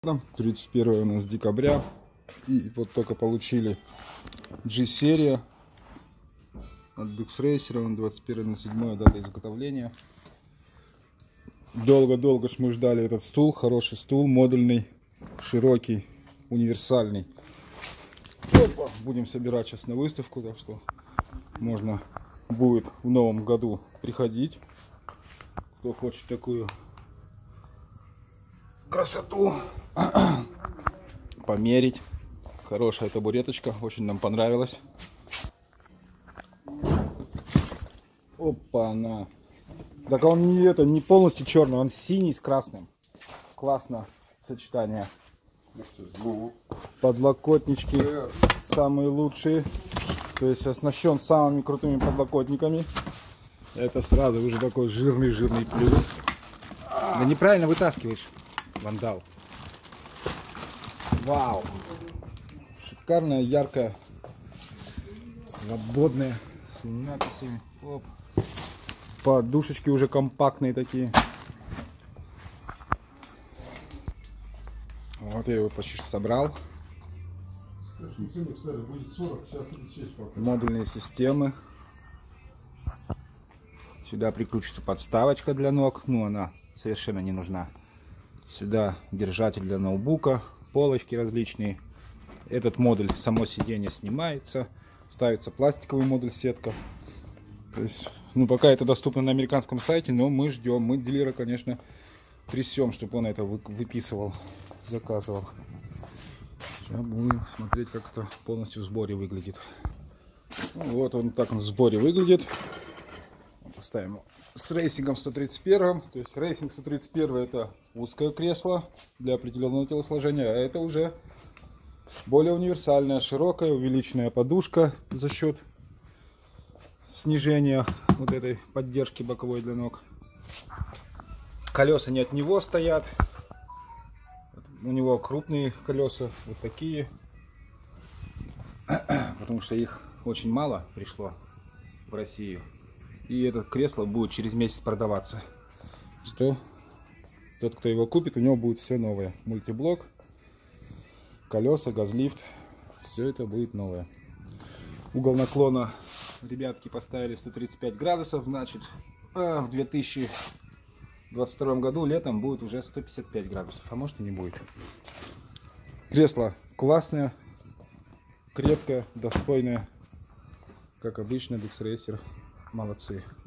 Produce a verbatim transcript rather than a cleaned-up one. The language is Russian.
тридцать первое у нас декабря. И вот только получили G-серия от Dux-Racer. двадцать первое ноль седьмое дата изготовления. Долго-долго ж мы ждали этот стул. Хороший стул, модульный, широкий, универсальный. Опа, будем собирать сейчас на выставку, так что можно будет в новом году приходить, кто хочет такую красоту померить. Хорошая табуреточка, очень нам понравилась. Опа, она. Так он не это, не полностью черный, он синий с красным. Классно сочетание. Подлокотнички самые лучшие. То есть оснащен самыми крутыми подлокотниками. Это сразу уже такой жирный-жирный плюс. Да неправильно вытаскиваешь, вандал. Вау! Шикарная, яркая, свободная, с надписями. Оп. Подушечки уже компактные такие. Вот я его почти собрал. Модульные системы. Сюда прикручивается подставочка для ног. Ну, она совершенно не нужна. Сюда держатель для ноутбука, полочки различные. Этот модуль, само сиденье снимается. Ставится пластиковый модуль, сетка. То есть, ну, пока это доступно на американском сайте, но мы ждем. Мы дилера, конечно, трясем, чтобы он это выписывал, заказывал. Сейчас будем смотреть, как это полностью в сборе выглядит. Ну, вот он так он в сборе выглядит. Поставим его с рейсингом сто тридцать один. То есть рейсинг сто тридцать один это узкое кресло для определенного телосложения, а это уже более универсальная, широкая, увеличенная подушка за счет снижения вот этой поддержки боковой для ног. Колеса не от него стоят. У него крупные колеса, вот такие, потому что их очень мало пришло в Россию. И это кресло будет через месяц продаваться. Что тот, кто его купит, у него будет все новое. Мультиблок, колеса, газлифт, все это будет новое. Угол наклона ребятки поставили сто тридцать пять градусов, значит в две тысячи двадцать втором году летом будет уже сто пятьдесят пять градусов, а может и не будет. Кресло классное, крепкое, достойное, как обычно, Dux-Racer. Молодцы.